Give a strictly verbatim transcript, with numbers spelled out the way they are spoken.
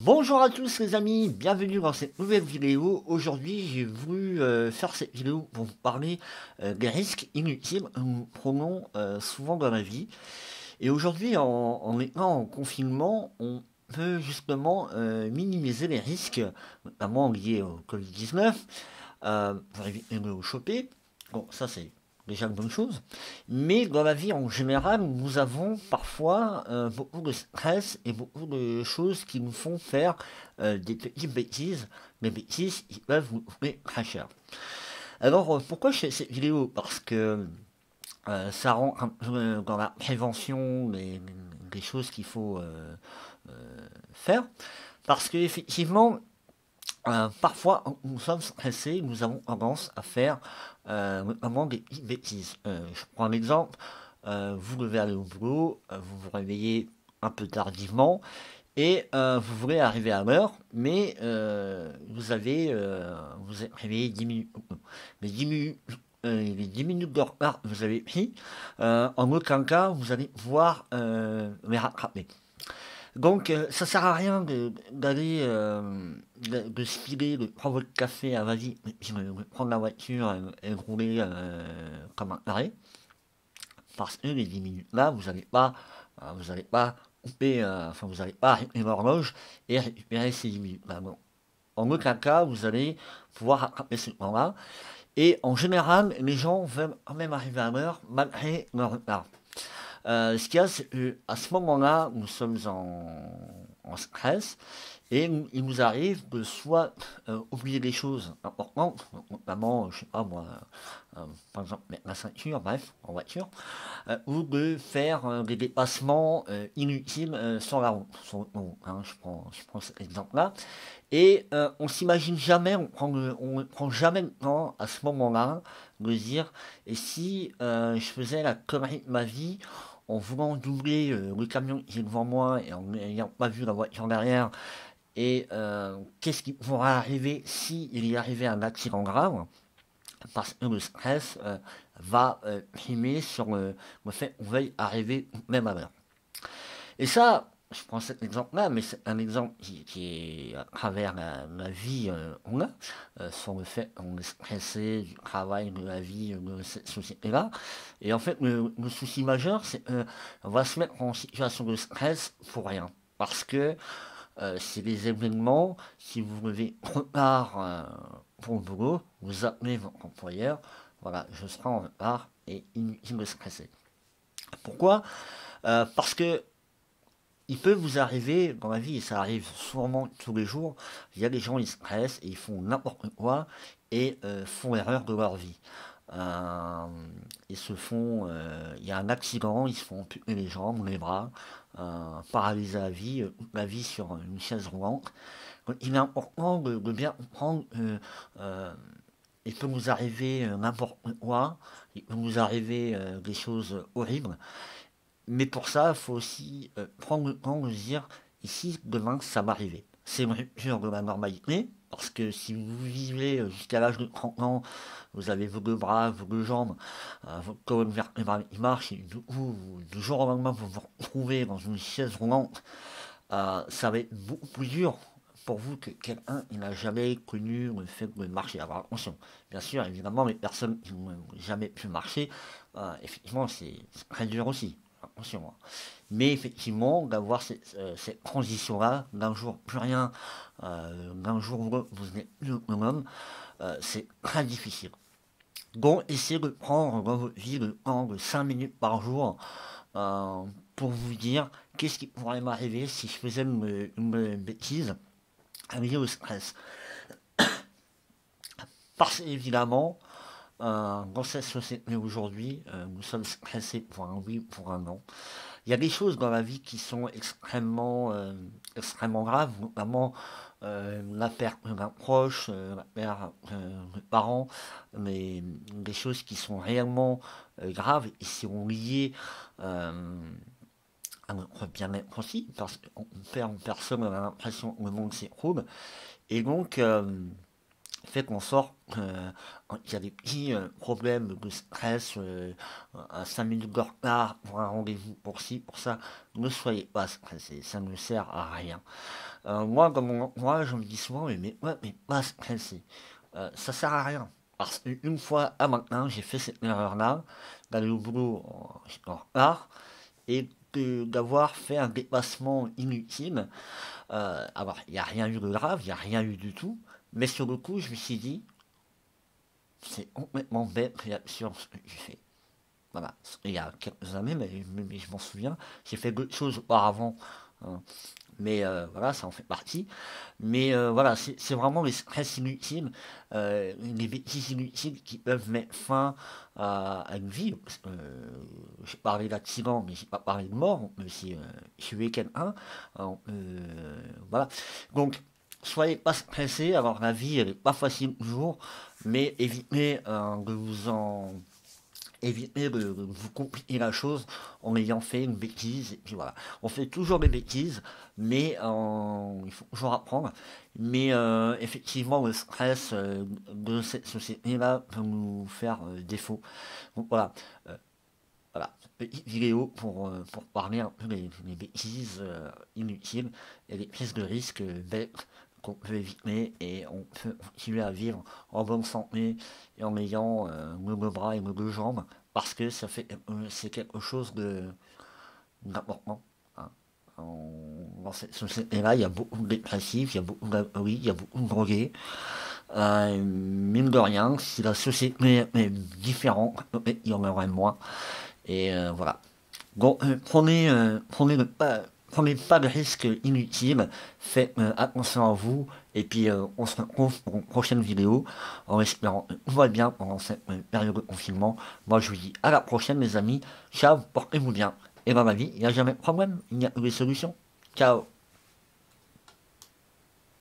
Bonjour à tous les amis, bienvenue dans cette nouvelle vidéo. Aujourd'hui j'ai voulu euh, faire cette vidéo pour vous parler euh, des risques inutiles que nous prenons euh, souvent dans la vie. Et aujourd'hui en, en étant en confinement, on peut justement euh, minimiser les risques, notamment liés au covid dix-neuf, euh, pour éviter de le choper. Bon, ça c'est déjà une bonne chose. Mais dans la vie en général, nous avons parfois euh, beaucoup de stress et beaucoup de choses qui nous font faire euh, des petites bêtises, des bêtises qui peuvent nous coûter très cher. Alors, euh, pourquoi je fais cette vidéo? Parce que euh, ça rend un peu euh, dans la prévention des, des choses qu'il faut euh, euh, faire. Parce qu'effectivement, euh, parfois, nous sommes stressés, nous avons tendance à faire euh, notamment des petites bêtises. Euh, je prends un exemple, euh, vous devez aller au boulot, euh, vous vous réveillez un peu tardivement et euh, vous voulez arriver à l'heure, mais euh, vous avez euh, vous êtes réveillé dix minutes. Les dix minutes, euh, les dix minutes de retard que vous avez pris, euh, en aucun cas vous allez pouvoir euh, les rattraper. Donc, euh, ça sert à rien de- d'aller, euh, de, de se filer, de prendre votre café, ah, vas-y, je vais prendre la voiture et, et rouler euh, comme un taré. Parce que les dix minutes là, vous n'allez pas, euh, vous allez pas couper, euh, enfin, vous n'allez pas arrêter l'horloge et récupérer ces dix minutes là. Non. En aucun cas, vous allez pouvoir rattraper ce temps-là. Et en général, les gens veulent quand même arriver à l'heure malgré leur retard. Euh, ce qu'il y a, c'est qu'à ce moment-là, nous sommes en, en stress et nous- il nous arrive de soit euh, oublier des choses importantes, notamment, je sais pas moi, euh, par exemple, mettre la ceinture, bref, en voiture, euh, ou de faire euh, des dépassements euh, inutiles euh, sur la route. Sur l'autoroute, hein, je prends, je prends cet exemple-là. Et euh, on s'imagine jamais, on prend, le- on prend jamais le temps à ce moment-là de se dire, et si euh, je faisais la connerie de ma vie en voulant doubler euh, le camion qui est devant moi et en n'ayant pas vu la voiture derrière, et euh, qu'est-ce qui pourrait arriver si il y arrivait un accident grave? Parce que le stress euh, va euh, primer sur le, le fait qu'on veuille arriver même à l'heure. Et ça, je prends cet exemple-là, mais c'est un exemple qui, qui est à travers la, la vie euh, on a, euh, sur le fait qu'on est stressé du travail, de la vie, de cette société-là. Et en fait, le, le souci majeur, c'est qu'on va se mettre en situation de stress pour rien. Parce que euh, c'est des événements, si vous levez trop tard euh, pour le boulot, vous appelez votre employeur, voilà, je serai en retard et inutile de stresser. Pourquoi? Euh, Parce que il peut vous arriver dans la vie, et ça arrive sûrement tous les jours, il y a des gens, ils stressent et ils font n'importe quoi et euh, font l'erreur de leur vie. Euh, ils se font, euh, il y a un accident, ils se font amputer les jambes, les bras, euh, paralyser la vie, euh, toute la vie sur une chaise roulante. Donc, il est important de, de bien comprendre que euh, il peut nous arriver euh, n'importe quoi, il peut nous arriver euh, des choses horribles. Mais pour ça, il faut aussi euh, prendre le temps de se dire, ici, demain, ça m'arrivait. C'est une rupture de la normalité, parce que si vous vivez euh, jusqu'à l'âge de trente ans, vous avez vos deux bras, vos deux jambes, euh, votre colonne vertébrale qui marche, et du coup, vous- du jour au lendemain, vous vous retrouvez dans une chaise roulante, euh, ça va être beaucoup plus dur pour vous que quelqu'un qui n'a jamais connu le fait de marcher. Alors attention, bien sûr, évidemment, les personnes qui n'ont jamais pu marcher, euh, effectivement, c'est c'est très dur aussi. Attention, hein. Mais effectivement, d'avoir cette, euh, cette transition-là, d'un jour plus rien, euh, d'un jour où l'autre, vous n'êtes plus autonome, euh, c'est très difficile. Donc, essayez de prendre dans votre vie le temps de cinq minutes par jour euh, pour vous dire qu'est-ce qui pourrait m'arriver si je faisais une, une bêtise liée au stress. Parce qu'évidemment, euh, dans cette société aujourd'hui, euh, nous sommes stressés pour un oui, pour un non. Il y a des choses dans la vie qui sont extrêmement, euh, extrêmement graves, notamment euh, la perte d'un proche, euh, la perte euh, de parents, mais des choses qui sont réellement euh, graves et qui sont liées euh, à notre bien-être aussi, parce qu'on perd une personne, on a l'impression que le monde s'écroule. Et donc, euh, fait qu'on sort, euh, il y a des petits euh, problèmes de stress, euh, à cinq minutes de retard pour un rendez-vous, pour ci, pour ça, ne soyez pas stressés, ça ne sert à rien. Euh, moi, dans mon entourage, je me dis souvent, mais, mais, ouais, mais pas stressé, euh, ça sert à rien. Parce qu'une fois à maintenant, j'ai fait cette erreur-là, d'aller au boulot en, en retard, et de- d'avoir fait un dépassement inutile. Euh, alors, il n'y a rien eu de grave, il n'y a rien eu du tout, mais sur le coup, je me suis dit, c'est complètement bête et absurde ce que j'ai fait. Voilà, il y a quelques années, mais, mais- mais je m'en souviens, j'ai fait d'autres choses auparavant, hein. Mais euh, voilà, ça en fait partie. Mais euh, voilà, c'est c'est vraiment les stress inutiles, euh, les bêtises inutiles qui peuvent mettre fin à, à une vie. Euh, j'ai parlé d'accident, mais j'ai pas parlé de mort. On peut aussi euh, tuer quelqu'un. On peut, euh, voilà. Donc, soyez pas stressés. Alors, la vie, elle est pas facile toujours, mais évitez euh, de vous en éviter de, de vous compliquer la chose en ayant fait une bêtise. Et puis voilà, on fait toujours des bêtises, mais euh, il faut toujours apprendre. Mais euh, effectivement, le stress euh, de cette société-là peut nous faire euh, défaut. Donc voilà, euh, voilà, petite vidéo pour, euh, pour parler un peu des, des bêtises euh, inutiles et des prises de risques euh, bêtes qu'on peut éviter et on peut continuer à vivre en bonne santé et en ayant euh, nos deux bras et nos deux jambes parce que ça fait euh, c'est quelque chose de d'important, hein. En- dans cette société-là, il y a beaucoup de dépressifs, il y a beaucoup de, oui, il y a beaucoup de drogués. Euh, mine de rien, si la société est différente, peut-être il y en aurait moins. Et euh, voilà. Donc, euh, prenez, euh, prenez, le pas, prenez pas de risques inutiles, faites euh, attention à vous, et puis euh, on se retrouve pour une prochaine vidéo, en espérant que tout va bien pendant cette euh, période de confinement. Moi, je vous dis à la prochaine, les amis. Ciao, portez-vous bien. Et dans la vie, il n'y a jamais de problème, il y a que des solutions. Ciao.